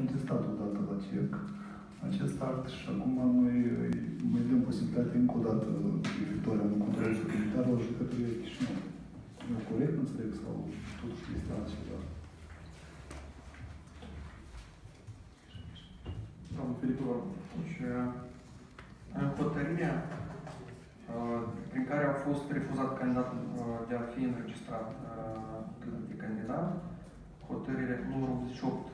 contestat odată la CEC acest act și acum noi mai dăm posibilitatea încă o dată viitoarea în controlul suplimentar la judecătoria Chișinău. Eu corect înțeleg sau totuși este altceva? Domnul Filipe, deci, hotărârea prin care a fost refuzat candidatul de a fi înregistrat de candidat, hotărârea numărul 88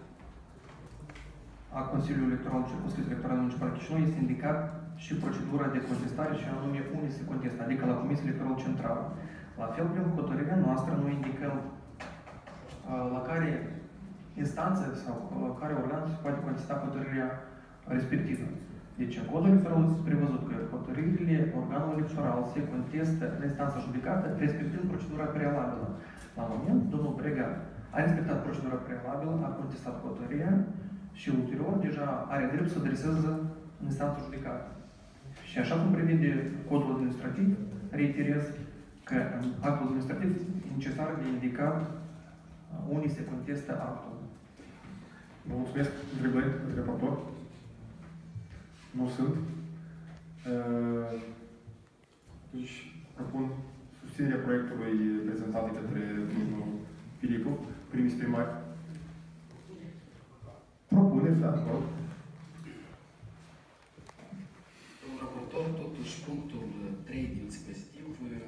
a Consiliului Electoral Circumscripției Electorale Municipale Chișinău este indicat și procedura de contestare și anume unde se contestă, adică la Comisia Electorală Centrală. La fel, prin hotărârea noastră, noi indicăm la care instanță sau la care organ se poate contesta hotărârea respectivă. Deci, în codul electoral este prevăzut că hotărârile organului electoral se contestă în instanța judecată, respectând procedura prealabilă. La moment, domnul Brega a respectat procedura prealabilă, a contestat hotărârea și ulterior deja are drept să adresează în instanța judecată. Și așa cum prevede codul administrativ, reiterez că în actul administrativ e necesar de indicat unde se contestă actul. Vă mulțumesc. Întrebări de raportor? Nu sunt. Deci, propun susținerea proiectului prezentat de către domnul Filipu, prim primar. Propuneți, da, vă rog. Domnul raportor, totuși, punctul 3 din dispozitiv,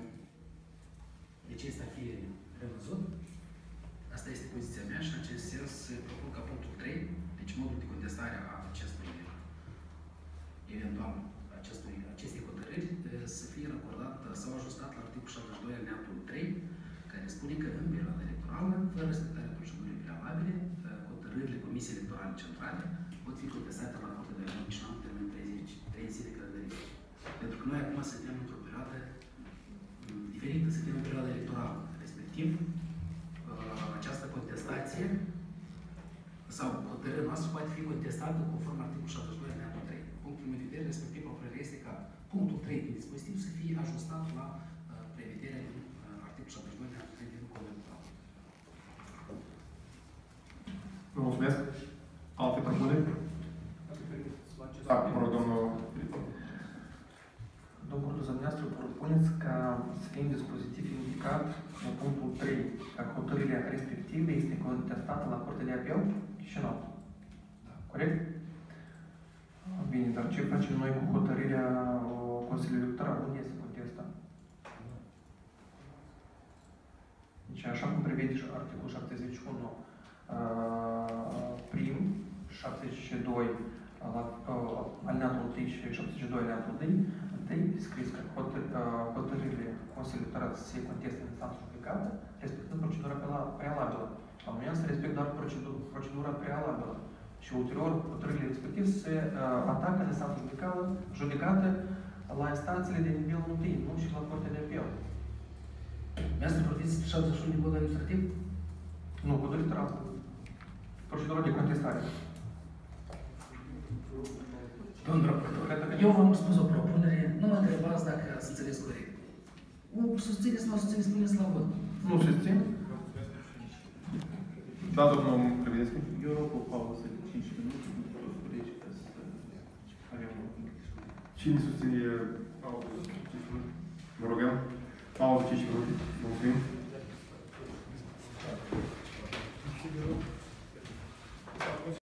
de ce este a fi revăzut? Asta este poziția mea și în acest sens propun ca punctul 3, deci modul de contestare a acestui, eventual, acestei hotărâri, să fie racordat sau ajustat la articolul 72 alineatul 3, care spune că în perioada electorală, fără respectarea procedurii prealabile, hotărârile Comisiei Electorale Centrale pot fi contestate la Curtea de Apel Chișinău în termen 30 zile călătorii. Pentru că noi acum suntem într-o perioadă diferită, suntem în perioada electorală. Respectiv, această contestație sau hotărârea noastră poate fi contestată conform articolul 72 alineatul 3. Punctul meu de vedere, respectiv, propunerea este ca punctul 3 din dispozitiv să fie ajustat la prevederea din articolul 72 alineatul 3 din Codul Electoral. Vă mulțumesc. Alte propuneri? Da, mă rog, domnul Filipe. Domnul Curtul, dumneavoastră propuneți ca să fie în dispozitiv indicat în punctul 3 că hotărârea respectivă este contestată la Curtea de Apel Chișinău. Da. Corect? Bine, dar ce facem noi cu hotărârea Consiliului Electoral? Unde se contestă? Deci, așa cum prevede și articolul 71 prim, 72 alineatul 1 și 72 alineatul 1, scris că hotărârile Consiliului Electoral se contestă în instanță judecată, respectând procedura prealabilă. La moment se respectă doar procedura prealabilă. Și ulterior, hotărârile respective se atacă în instanță judecată la instanțele de nivelul 1, nu și la Curtea de Apel. Mi-ați vorbiți 71 de cod administrativ? Nu, codul electoral. Procedura de contestare. Domnul raportor, eu v-am spus o propunere, nu mă întrebați dacă ați înțeles corect. O susțineți, nu o susțineți, spuneți la vot. Nu susțin. Da, domnul Crevinescu. Eu rog o pauză de 5 minute pentru toți colegii ca să avem un pic. Cine susține pauză? Vă rugăm. Pauză 5 minute. Mulțumim.